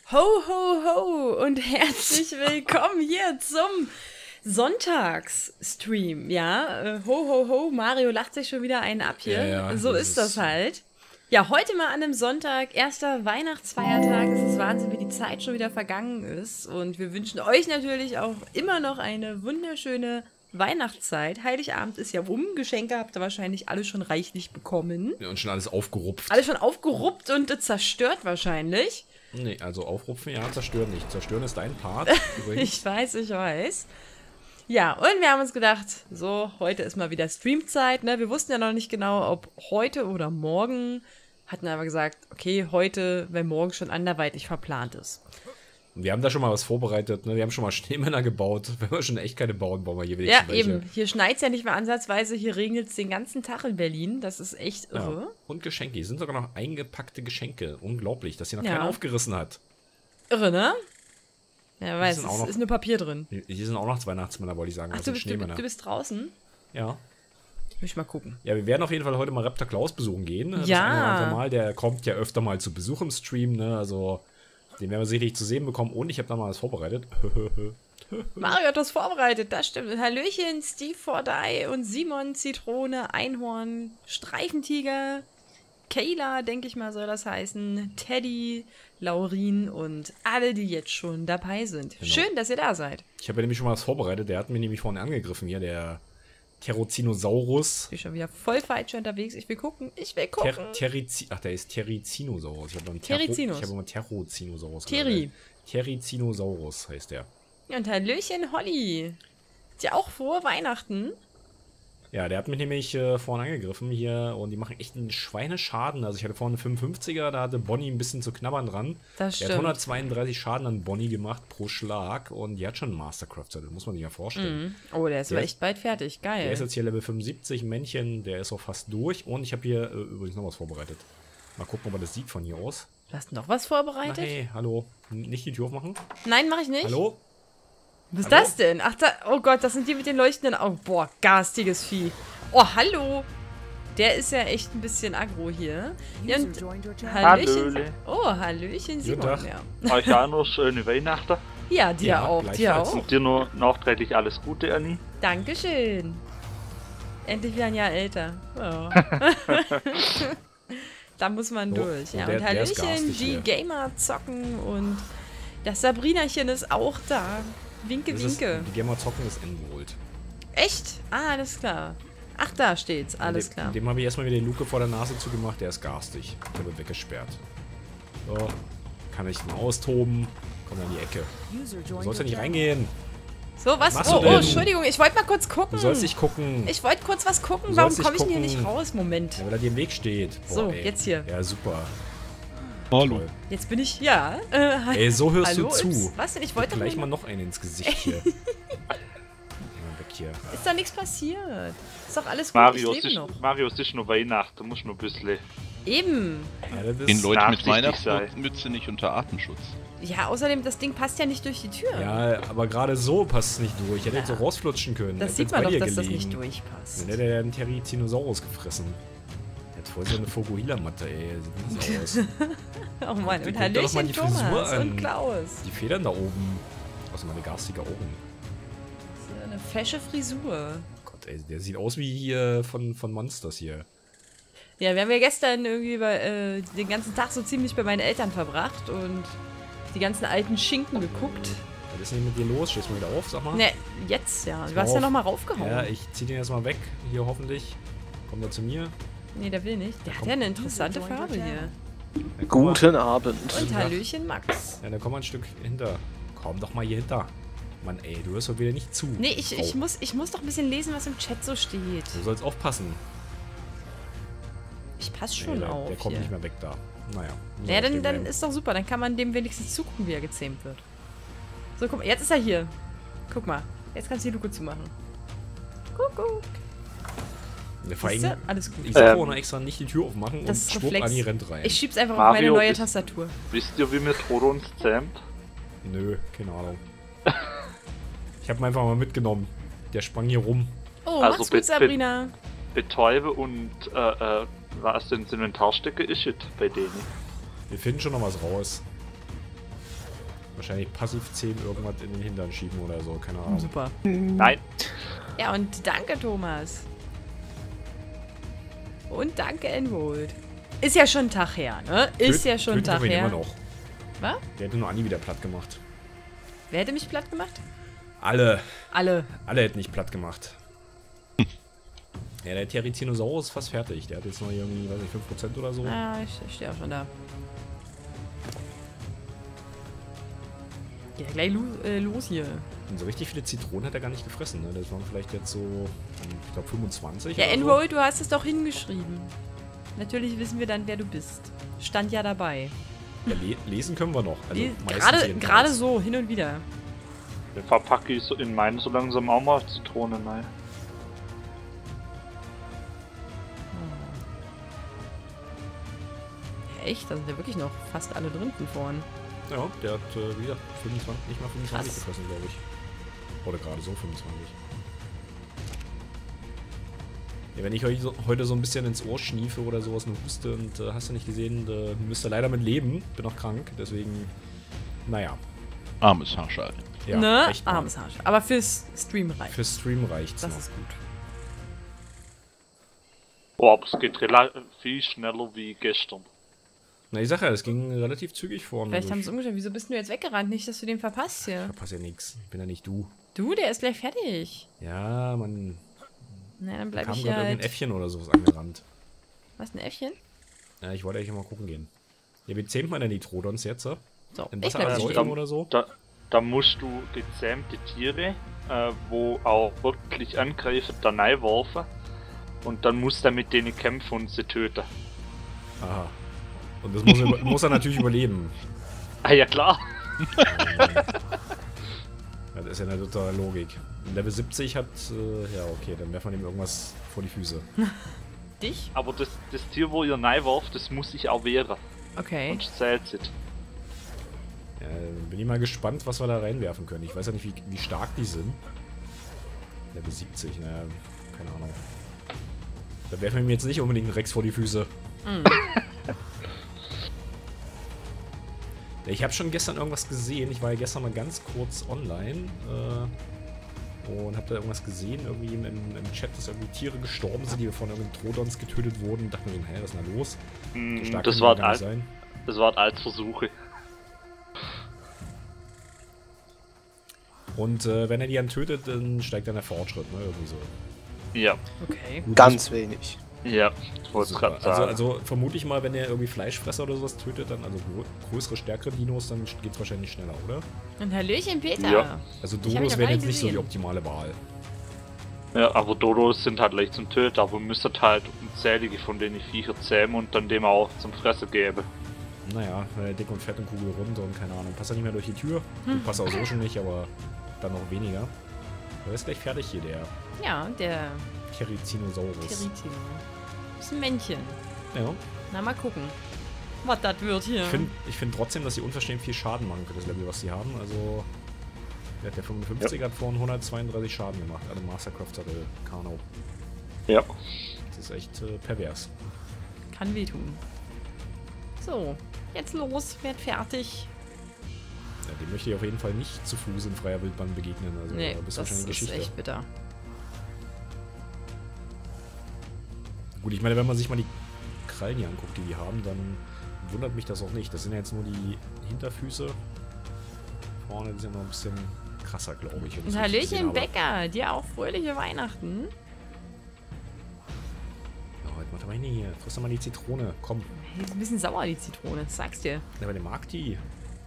Ho, ho, ho und herzlich willkommen hier zum Sonntagsstream. Ja, ho, ho, ho, Mario lacht sich schon wieder einen ab hier. Ja, so ist das halt. Ja, heute mal an einem Sonntag, erster Weihnachtsfeiertag. Es ist Wahnsinn, wie die Zeit schon wieder vergangen ist. Und wir wünschen euch natürlich auch immer noch eine wunderschöne Weihnachtszeit. Heiligabend ist ja rum. Geschenke habt ihr wahrscheinlich alle schon reichlich bekommen. Ja, und schon alles aufgerupft. Alles schon aufgeruppt und zerstört wahrscheinlich. Nee, also aufrupfen, ja, zerstören nicht. Zerstören ist dein Part. Ich weiß. Ja, und wir haben uns gedacht, so, heute ist mal wieder Streamzeit, ne? Wir wussten ja noch nicht genau, ob heute oder morgen. Hatten aber gesagt, okay, heute, weil morgen schon anderweitig verplant ist. Wir haben da schon mal was vorbereitet, ne? Wir haben schon mal Schneemänner gebaut. Wenn wir schon echt keine bauen, bauen wir hier wieder Ja, welche. eben. Hier schneit es ja nicht mehr ansatzweise. Hier regnet es den ganzen Tag in Berlin. Das ist echt irre. Ja. Und Geschenke. Hier sind sogar noch eingepackte Geschenke. Unglaublich, dass hier noch Ja. keiner aufgerissen hat. Irre, ne? Ja, weiß, sind es auch noch- ist nur Papier drin. Hier sind auch noch Weihnachtsmänner, wollte ich sagen. Ach, Das du sind Schneemänner. bist draußen? Ja. Will ich mal gucken. Ja, wir werden auf jeden Fall heute mal Raptor Klaus besuchen gehen. Das Ja. eine oder andere Mal. Der kommt ja öfter mal zu Besuch im Stream, ne? Also, den werden wir sicherlich zu sehen bekommen. Und ich habe da mal was vorbereitet. Mario hat das vorbereitet, das stimmt. Und Hallöchen, Steve Fordai und Simon, Zitrone, Einhorn, Streifentiger, Kayla, denke ich mal, soll das heißen, Teddy, Laurin und alle, die jetzt schon dabei sind. Genau. Schön, dass ihr da seid. Ich habe ja nämlich schon mal was vorbereitet. Der hat mir nämlich vorne angegriffen hier, der Terrozinosaurus. Ich bin schon wieder voll falsch unterwegs. Ich will gucken. Der ist Terizinosaurus. Ich habe einen Terizinus. Ich habe immer Terozinosaurus. Teri. Terizinosaurus heißt der. Und Hallöchen, Holly. Ist ja auch frohe Weihnachten. Ja, der hat mich nämlich vorne angegriffen hier und die machen echt einen Schweineschaden. Also ich hatte vorne einen 55er, da hatte Bonnie ein bisschen zu knabbern dran. Das Der hat stimmt. 132 Schaden an Bonnie gemacht pro Schlag und die hat schon einen Mastercraft, das muss man sich ja vorstellen. Oh, der ist aber Der echt bald fertig. Der ist Geil. jetzt hier Level 75, Männchen, der ist auch fast durch. Und ich habe hier übrigens noch was vorbereitet. Mal gucken, ob man das sieht von hier aus. Du hast noch was Na, vorbereitet? hey, hallo. Nicht die Tür aufmachen. Nein, mache ich nicht. Hallo? Was ist Hallo? das denn? Ach, oh Gott, das sind die mit den leuchtenden Augen. Boah, garstiges Vieh. Oh, hallo. Der ist ja echt ein bisschen aggro hier. Ja, und Hallöchen. Hallöle. Oh, Hallöchen, Simon. Tag. Ja. Euch auch noch schöne Weihnachten. Ja, dir Ja, auch, dir gleichfalls. auch. Und dir nur nachträglich alles Gute, Anni. Dankeschön. Endlich wieder ein Jahr älter. Ja. Da muss man durch. Ja, der- und der ist Hallöchen, garstig die hier. Gamer zocken und das Sabrinachen ist auch da. Winke, winke. Die Gamer zocken ist Enwold. Echt? Ah, alles klar. Ach, da steht's. Alles klar. Dem habe ich erstmal wieder die Luke vor der Nase zugemacht, der ist garstig. Der wird weggesperrt. So, kann ich mal austoben. Komm an die Ecke. Du sollst ja nicht reingehen. So, was? machst Oh, du denn? Entschuldigung, ich wollte mal kurz gucken. Du sollst nicht gucken. Ich wollte kurz was gucken. Du Warum sollst komme ich nicht denn hier nicht gucken. raus? Moment. Ja, weil er dir im Weg steht. So, jetzt hier. Ja, super. Hallo. Toll. Jetzt bin ich, ja. Ey, so hörst Hallo, du zu. Ips? Was denn? Ich wollte doch Gleich nur... mal noch einen ins Gesicht hier. Mal weg hier. Ist doch nichts passiert. Ist doch alles gut, Mario, ich es lebe ist, noch. Mario, es ist noch Weihnachten, du musst noch ein bisschen. Eben. Ja, das Den ist, Leuten mit nachsichtig Weihnachtsmütze nicht unter Atemschutz. Ja, außerdem, das Ding passt ja nicht durch die Tür. ja, aber gerade so passt es nicht durch. Ich hätte jetzt so rausflutschen können. Das Hätte sieht jetzt man bei doch, dir dass das gelegen. nicht durchpasst. Dann hätte er einen Terizinosaurus gefressen. Der hat voll so eine Fokuhila-Matte, ey. Sieht nicht so aus. Oh Mann, Guck und dir doch mal Hallöchen die Frisur Thomas an. und Klaus. Die Federn da oben. Außer meine garstige Augen. Das ist eine fesche Frisur. Gott, ey, der sieht aus wie hier von Monsters hier. Ja, wir haben ja gestern irgendwie den ganzen Tag so ziemlich bei meinen Eltern verbracht und die ganzen alten Schinken geguckt. Was ist denn mit dir los? Stehst du mal wieder auf, sag mal? Ne, jetzt ja. Du mal hast ja auf. nochmal raufgehauen. Ja, ich zieh den jetzt mal weg. Hier hoffentlich. Kommt er zu mir. Nee, der will nicht. Der hat ja eine interessante Farbe hier. Ja, komm mal. Guten Abend. Und Hallöchen Max. Ja, dann komm mal ein Stück hinter. Komm doch mal hier hinter. Mann, ey, du hörst doch wieder nicht zu. Nee, ich Frau. muss doch ein bisschen lesen, was im Chat so steht. Du sollst aufpassen. Ich pass Nee, schon der, auf. der kommt hier. nicht mehr weg da. Naja. muss Ja, auf den dann bleiben. ist doch super. Dann kann man dem wenigstens zugucken, wie er gezähmt wird. So, guck mal. Jetzt ist er hier. Guck mal. Jetzt kannst du die Luke zumachen. Kuckuck. Ja, vor allem, Siehste? Alles gut. ich sag vorhin extra nicht die Tür aufmachen Das und ist schwupp, Reflex. Anni rennt rein. Ich schieb's einfach auf Mario, meine neue bist- Tastatur. Wisst ihr, wie mit Toro uns zähmt? Nö, keine Ahnung. Ich hab ihn einfach mal mitgenommen. Der sprang hier rum. Oh, Also mach's gut, bitte- Sabrina. Betäube und was denn das Inventarstücke ist es bei denen? Wir finden schon noch was raus. Wahrscheinlich passiv 10 irgendwas in den Hintern schieben oder so, keine Ahnung. Super. Nein. Ja, und danke, Thomas. Und danke, Enwold. Ist ja schon ein Tag her, ne? Ist ja schon ein Tag her. her. Immer noch. Was? Der hätte nur Anni wieder platt gemacht. Wer hätte mich platt gemacht? Alle. Alle. Alle hätten nicht platt gemacht. Ja, der Therizinosaurus ist fast fertig. Der hat jetzt noch irgendwie, weiß nicht, 5% oder so. Ah, ich stehe auch schon da. Ja, gleich los hier. Und so richtig viele Zitronen hat er gar nicht gefressen. Ne? Das waren vielleicht jetzt so, ich glaube, 25. Ja, oder Enroll, du hast es doch hingeschrieben. Natürlich wissen wir dann, wer du bist. Stand ja dabei. So. Ja, lesen können wir noch. Also meistens Gerade so, hin und wieder. Dann verpacke ich so in meine so langsam auch mal Zitronen rein. Ja, echt? Da sind ja wirklich noch fast alle drin von vorn. Ja, der hat wieder 25, nicht mal 25 Krass. gefressen, glaube ich. Oder gerade so 25. Ja, wenn ich euch heute so ein bisschen ins Ohr schniefe oder sowas, eine Huste und hast du nicht gesehen, müsst ihr leider mit leben. Bin noch krank, deswegen, naja. Armes Haarschal. Ja, Ne? echt mal. Armes Arsch. Aber fürs Stream reicht. Fürs Stream reicht's Das noch. ist gut. Oh, aber es geht relativ viel schneller wie gestern. Na, ich sag ja, das ging relativ zügig vorne. Vielleicht haben sie es umgestellt. Wieso bist du jetzt weggerannt? Nicht, dass du den verpasst hier. Verpasst ja nichts. Bin ja nicht du. Du, der ist gleich fertig. Ja, man Na, dann bleib kam ich gerade hier irgendein halt... Äffchen oder sowas angerannt. Was, ein Äffchen? Ja, ich wollte eigentlich mal gucken gehen. Ja, wie zähmt man denn die Trodons jetzt? So? So, In ich Wasser bleib hier ersäufen stehen. oder so? Da musst du gezähmte Tiere, wo auch wirklich angreifen, da reinwerfen. Und dann musst du mit denen kämpfen und sie töten. Aha. Und das muss er natürlich überleben. Ah ja klar. Ja, das ist ja eine totale Logik. Level 70 hat, ja okay, dann werfen wir ihm irgendwas vor die Füße. Dich? Aber das Tier, wo ihr reinwerft, das muss sich auch wehren. Okay. Und zählt es. Ja, bin ich mal gespannt, was wir da reinwerfen können. Ich weiß ja nicht, wie stark die sind. Level 70, naja, keine Ahnung. Da werfen wir ihm jetzt nicht unbedingt einen Rex vor die Füße. Ich habe schon gestern irgendwas gesehen. Ich war ja gestern mal ganz kurz online und habe da irgendwas gesehen, irgendwie im Chat, dass irgendwie Tiere gestorben sind, die von irgendeinen Trodons getötet wurden. Und dachte mir so, hä, was ist denn da los? So stark Das können die gar war nicht sein. Das waren als Versuche. Und wenn er die dann tötet, dann steigt dann der Fortschritt, ne? Irgendwie so. Ja. Okay. Gut, Ganz wenig. Ja, ich wollte es super. gerade sagen. Also vermute ich mal, wenn er irgendwie Fleischfresser oder sowas tötet, dann, also größere, stärkere Dinos, dann geht's wahrscheinlich schneller, oder? Und Hallöchen, Peter. Ja. Also Ich hab ihn Dodos noch wären gar jetzt nicht nicht so die gesehen. optimale Wahl. Ja, aber Dodos sind halt leicht zum Töten, aber müsstet halt unzählige von denen Viecher zähmen und dann dem auch zum Fressen geben. Naja, dick und fett und Kugel rund und keine Ahnung. Passt er nicht mehr durch die Tür? Gut, passt auch so schon nicht, aber dann noch weniger. Aber ist gleich fertig hier, der Ja, der Therizinosaurus. Terizino. Ist ein Männchen. Ja. Na, mal gucken, was das wird hier. Ich find trotzdem, dass sie unverschämt viel Schaden machen für das Level, was sie haben. Also, der 55 hat vorhin 132 Schaden gemacht. Alle Mastercrafts hatte Kano. Ja. Das ist echt pervers. Kann wehtun. So, jetzt los, werd fertig. Ja, dem möchte ich auf jeden Fall nicht zu Fuß in freier Wildbahn begegnen. Also, Nee, da bist du das wahrscheinlich ist Geschichte. echt bitter. Gut, ich meine, wenn man sich mal die Krallen hier anguckt, die haben, dann wundert mich das auch nicht. Das sind ja jetzt nur die Hinterfüße. Vorne die sind noch ein bisschen krasser, glaube ich. wenn Und ich's richtig gesehen Hallöchen, habe. Bäcker, dir auch fröhliche Weihnachten. Ja, heute macht er mal hin hier. Friss doch mal die Zitrone. Komm. Hey, ist ein bisschen sauer, die Zitrone, das sag's dir. Ja, aber der mag die.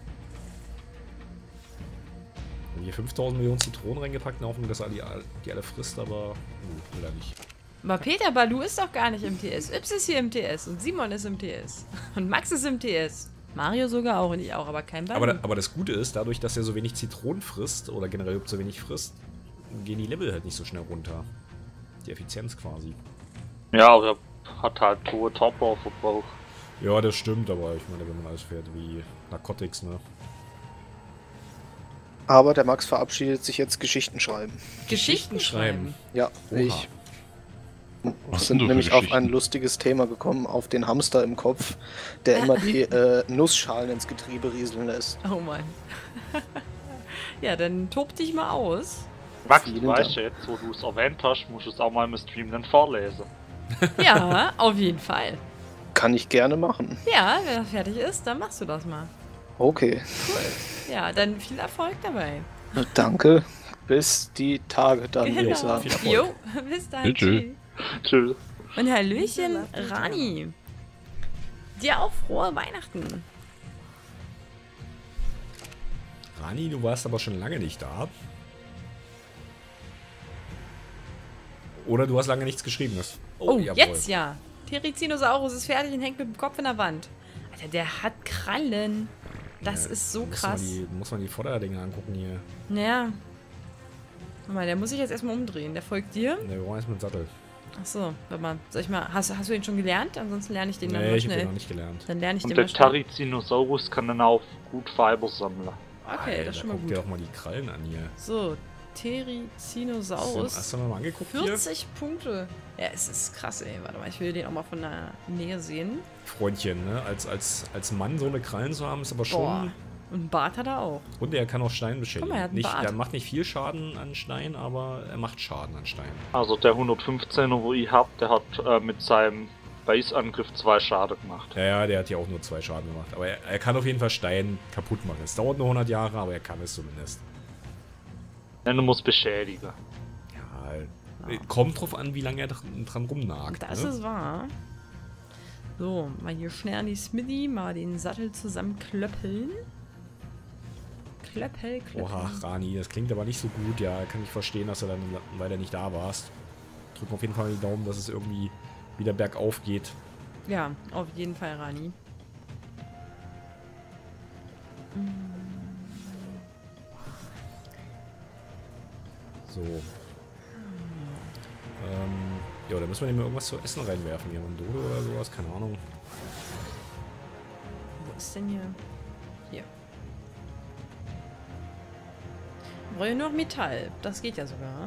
Wir haben hier 5000 Millionen Zitronen reingepackt und hoffen, dass er die alle frisst, aber will er nicht. Aber Peter, Balu ist doch gar nicht im TS. Yps ist hier im TS und Simon ist im TS. Und Max ist im TS. Mario sogar auch und ich auch, aber kein Balu. Aber das Gute ist, dadurch, dass er so wenig Zitronen frisst oder generell so wenig frisst, gehen die Level halt nicht so schnell runter. Die Effizienz quasi. Ja, aber er hat halt hohe Topper-Verbrauch. Ja, das stimmt, aber ich meine, wenn man alles fährt wie Narcotics, ne? Aber der Max verabschiedet sich jetzt Geschichten schreiben. Geschichten schreiben. Ja, Oha. ich. Was Wir sind sind du für nämlich auf ein Geschichten? lustiges Thema gekommen, auf den Hamster im Kopf, der immer die Nussschalen ins Getriebe rieseln lässt. Oh Mann. Ja, dann tob dich mal aus. Max, Vielen du weißt Dank. ja jetzt, wo du es erwähnt hast, musst du es auch mal im Stream dann vorlesen. Ja, auf jeden Fall. Kann ich gerne machen. Ja, wenn das fertig ist, dann machst du das mal. Okay, Ja, dann viel Erfolg dabei. danke. Bis die Tage dann, würde ich sagen. Viel Erfolg. Jo, bis dann. Tschö, tschö. Tschüss. Und Hallöchen, Rani. Dir auch frohe Weihnachten. Rani, du warst aber schon lange nicht da. Oder du hast lange nichts geschrieben. Oh, jawohl. jetzt ja. Therizinosaurus ist fertig und hängt mit dem Kopf in der Wand. Alter, der hat Krallen. Das Ja, ist so muss krass. Muss man die Vorderdinger angucken hier. Naja. Guck mal, der muss sich jetzt erstmal umdrehen. Der folgt dir. Ne, wir brauchen erstmal einen Sattel. Achso, warte mal. Soll ich mal. Hast du ihn schon gelernt? Ansonsten lerne ich den dann Nee, mal ich hab den schnell. noch nicht gelernt. Dann lerne ich Und den der mal schnell. Tarizinosaurus kann dann auch gut Fiber sammeln. Okay, Alter, das ist schon mal guck dir gut. doch mal die Krallen an hier. So, Hast Therizinosaurus. du mal angeguckt hier? 40 Punkte. Ja, es ist krass, ey. Warte mal, ich will den auch mal von der Nähe sehen. Freundchen, ne? Als Mann so eine Krallen zu haben, ist aber schon... Boah. Und einen Bart hat er auch. Und er kann auch Stein beschädigen. Guck mal, er hat einen Nicht, Bart. er macht nicht viel Schaden an Stein, aber er macht Schaden an Stein. Also der 115er, wo ich hab, der hat mit seinem Base-Angriff 2 Schaden gemacht. Ja, der hat ja auch nur 2 Schaden gemacht. Aber er kann auf jeden Fall Stein kaputt machen. Es dauert nur 100 Jahre, aber er kann es zumindest. Ja, du musst beschädigen. Ja, kommt drauf an, wie lange er dran rumnagt. Das ne? ist wahr. So, mal hier schnell an die Smithy, mal den Sattel zusammenklöppeln. Klöppel. Oha, Rani, das klingt aber nicht so gut. Ja, kann ich verstehen, dass du dann leider nicht da warst. Drücken auf jeden Fall die Daumen, dass es irgendwie wieder bergauf geht. Ja, auf jeden Fall, Rani. So. Ja, da müssen wir dem irgendwas zu essen reinwerfen. Hier ein Dodo oder sowas, keine Ahnung. Wo ist denn hier? Hier. Wir brauchen nur noch Metall. Das geht ja sogar.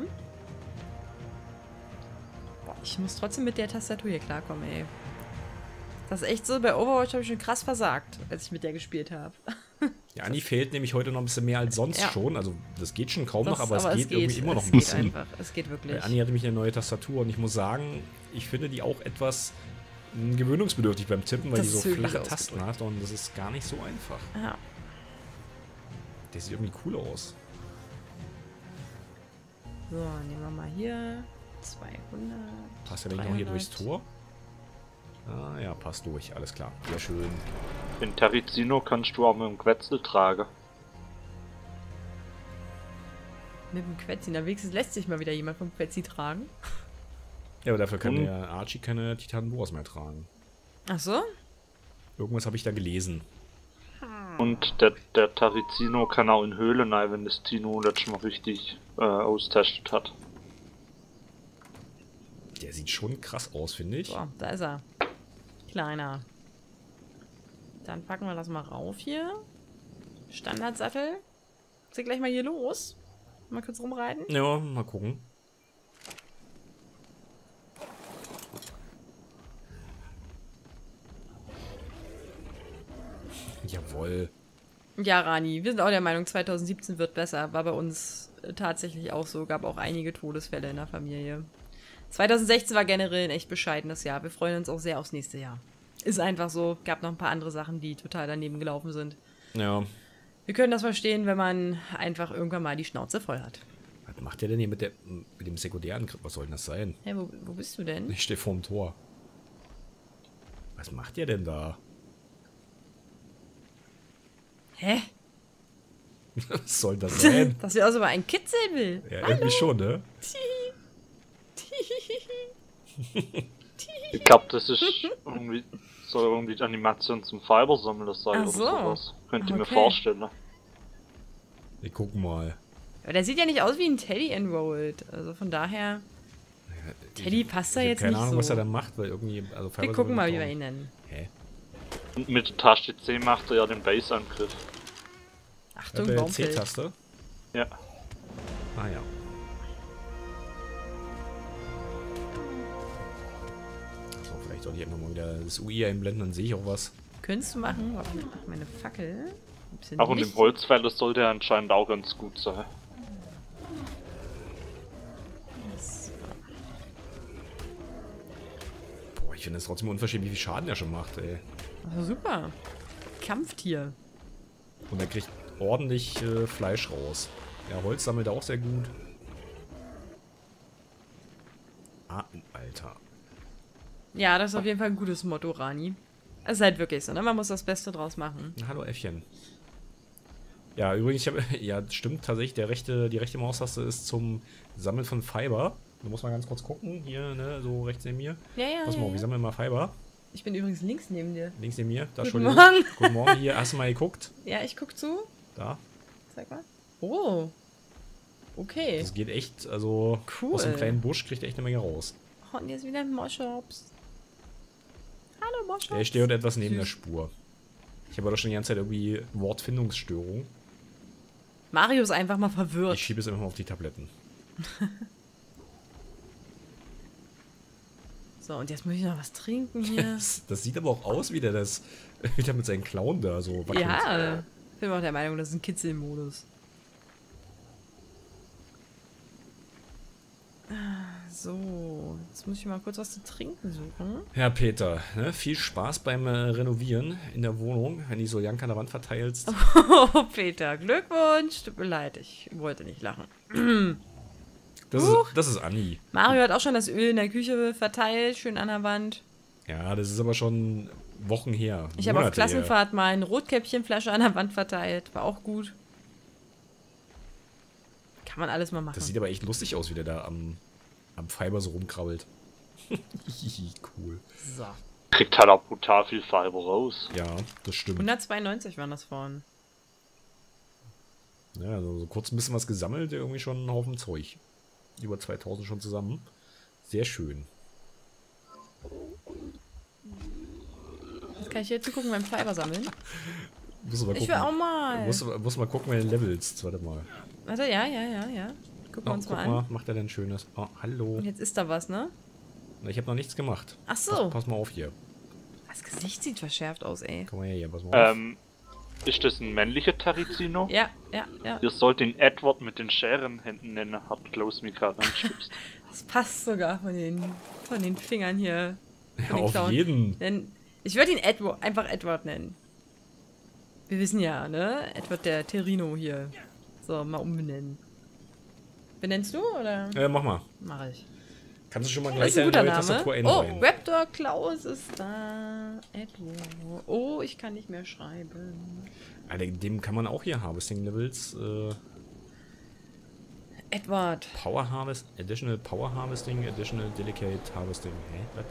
Boah, ich muss trotzdem mit der Tastatur hier klarkommen, ey. Das ist echt so, bei Overwatch habe ich schon krass versagt, als ich mit der gespielt habe. Ja, Anni fehlt nämlich heute noch ein bisschen mehr als sonst Ja. schon. Also das geht schon kaum Das- noch, aber es geht irgendwie immer noch es ein geht bisschen. einfach. Es geht wirklich. Weil Anni hatte mich eine neue Tastatur und ich muss sagen, ich finde die auch etwas gewöhnungsbedürftig beim Tippen, weil Das die so ist wirklich flache Tasten ausgedrückt. hat und das ist gar nicht so einfach. Ja. Der sieht irgendwie cool aus. So, nehmen wir mal hier 200. Passt ja nicht noch hier 300. durchs Tor? Ah ja, passt durch, alles klar. Sehr schön. Den Tarizino kannst du auch mit dem Quetzel tragen. Mit dem Quetzi. Na, wenigstens lässt sich mal wieder jemand vom Quetzi tragen. Ja, aber dafür kann Hm. der Archie keine Titan-Boas mehr tragen. Ach so? Irgendwas habe ich da gelesen. Und der Tarizino kann auch in Höhlen rein, wenn das Tino letztes Mal richtig austestet hat. Der sieht schon krass aus, finde ich. So, da ist er. Kleiner. Dann packen wir das mal rauf hier. Standardsattel. Geht gleich mal hier los. Mal kurz rumreiten. Ja, mal gucken. Jawohl. Ja, Rani, wir sind auch der Meinung, 2017 wird besser. War bei uns tatsächlich auch so. Gab auch einige Todesfälle in der Familie. 2016 war generell ein echt bescheidenes Jahr. Wir freuen uns auch sehr aufs nächste Jahr. Ist einfach so. Gab noch ein paar andere Sachen, die total daneben gelaufen sind. Ja. Wir können das verstehen, wenn man einfach irgendwann mal die Schnauze voll hat. Was macht der denn hier mit dem Sekundärangriff? Was soll denn das sein? Hey, wo bist du denn? Ich stehe vorm Tor. Was macht der denn da? Hä? Was soll das sein? Das sieht aus, als ob er einen kitzeln will. Ja, irgendwie schon, ne? Ich glaube, das ist irgendwie, soll irgendwie die Animation zum Fibersammeln sein Ach oder so. sowas. Könnt ihr mir Okay. vorstellen. Wir gucken mal. Aber der sieht ja nicht aus wie ein Teddy enrolled. Also von daher, Teddy passt da Ich hab jetzt keine nicht Ahnung, so. was er da macht, weil irgendwie. Also Wir gucken mal, wie wir ihn nennen. Hä? Und mit der Taste C macht er ja den Base-Angriff. Achtung, Mit der Baumfeld. C-Taste? Ja. Ah ja. Soll ich einfach mal wieder das UI einblenden, dann sehe ich auch was. Könntest du machen? Warte, ich mach meine Fackel. Ein bisschen Auch in Licht. dem Holzfäller sollte er anscheinend auch ganz gut sein. Boah, ich finde es trotzdem unverschämt, wie viel Schaden er schon macht, ey. Also super. Kampftier. Und er kriegt ordentlich Fleisch raus. Ja, Holz sammelt er auch sehr gut. Ah, Alter. Ja, das ist auf jeden Fall ein gutes Motto, Rani. Es ist halt wirklich so, ne? Man muss das Beste draus machen. Hallo Äffchen. Ja, übrigens, ich habe. Ja, stimmt tatsächlich, die rechte Maustaste ist zum Sammeln von Fiber. Da muss man ganz kurz gucken. Hier, ne, so rechts neben mir. Ja, ja. Pass mal auf, wir sammeln mal Fiber. Ich bin übrigens links neben dir. Links neben mir. Da, Guten Entschuldigung. Morgen. Guten Morgen. Hier, hast du mal geguckt? Ja, ich guck zu. Da. Zeig mal. Oh. Okay. Das geht echt, also Cool. aus dem kleinen Busch kriegt er echt eine Menge raus. Oh, und hier ist wieder ein Moschops. Hallo Moschops. Ja, ich stehe heute etwas neben Süß. der Spur. Ich habe doch schon die ganze Zeit irgendwie Wortfindungsstörung. Mario ist einfach mal verwirrt. Ich schiebe es einfach mal auf die Tabletten. So, und jetzt muss ich noch was trinken hier. Das sieht aber auch aus, wie der das wieder mit seinen Klauen da so wackelt. Ja, ich bin auch der Meinung, das ist ein Kitzelmodus. So, jetzt muss ich mal kurz was zu trinken suchen. Ja, Peter, ne, viel Spaß beim Renovieren in der Wohnung, wenn die Soljanka an der Wand verteilst. Oh, Peter, Glückwunsch. Tut mir leid, ich wollte nicht lachen. Das ist Anni. Mario hat auch schon das Öl in der Küche verteilt, schön an der Wand. Ja, das ist aber schon Wochen her. Ich habe auf Monate her. Klassenfahrt mal eine Rotkäppchenflasche an der Wand verteilt. War auch gut. Kann man alles mal machen. Das sieht aber echt lustig aus, wie der da am Fiber so rumkrabbelt. Cool. So. Kriegt halt auch brutal viel Fiber raus. Ja, das stimmt. 192 waren das vorhin. Ja, also so kurz ein bisschen was gesammelt, irgendwie schon einen Haufen Zeug. Über 2000 schon zusammen. Sehr schön. Jetzt kann ich hier zugucken beim Fiber sammeln. Muss mal Ich will auch mal. Muss mal gucken, wenn du levelst. Warte mal. Warte, ja. Gucken wir Oh, uns guck mal mal, an. macht er denn Schönes? Oh, hallo. Und jetzt ist da was, ne? Na, ich habe noch nichts gemacht. Ach so. Pass mal auf hier. Das Gesicht sieht verschärft aus, ey. Komm mal her, pass mal auf. Ist das ein männlicher Terrizino? Ja. Ihr sollt ihn Edward mit den Scherenhänden nennen, hat Klaus Mika reingeschubst. Das passt sogar von den Fingern hier. Von den Auf Klauen. jeden. Denn ich würde ihn einfach Edward nennen. Wir wissen ja, ne? Edward der Terrino hier. So, mal umbenennen. Benennst du, oder? Mach mal. Mach ich. Kannst du schon mal Das gleich ist ein deine guter neue Name. Tastatur Oh, einreihen? Raptor Klaus ist da. Edward. Oh, ich kann nicht mehr schreiben. Alter, dem kann man auch hier Harvesting Levels. Edward. Power Harvest, Additional Power Harvesting, Additional Delicate Harvesting. Hä? Was?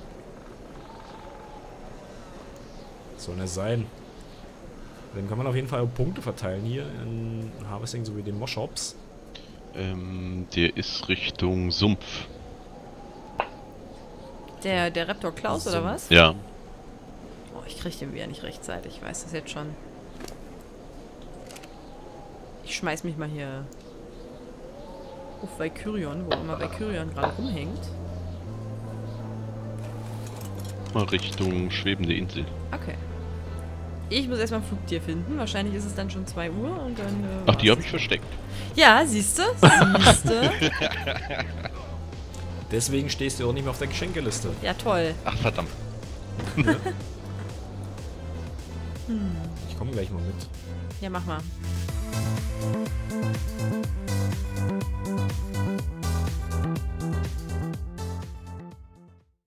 Was soll das sein? Dann kann man auf jeden Fall Punkte verteilen hier in Harvesting sowie den Moschops. Der ist Richtung Sumpf. Der Raptor Klaus, oder was? Ja. Oh, ich krieg den wieder nicht rechtzeitig. Ich weiß das jetzt schon. Ich schmeiß mich mal hier auf Valkyrion, wo immer Valkyrion gerade rumhängt. Mal Richtung schwebende Insel. Okay. Ich muss erstmal ein Flugtier finden. Wahrscheinlich ist es dann schon 2 Uhr und dann. Ach, die habe ich versteckt. Ja, siehst du? Deswegen stehst du auch nicht mehr auf der Geschenkeliste. Ja, toll. Ach, verdammt. Ich komme gleich mal mit. Ja, mach mal.